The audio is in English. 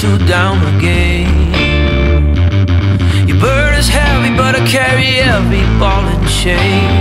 you down again. Your burden is heavy, but I carry every ball and chain.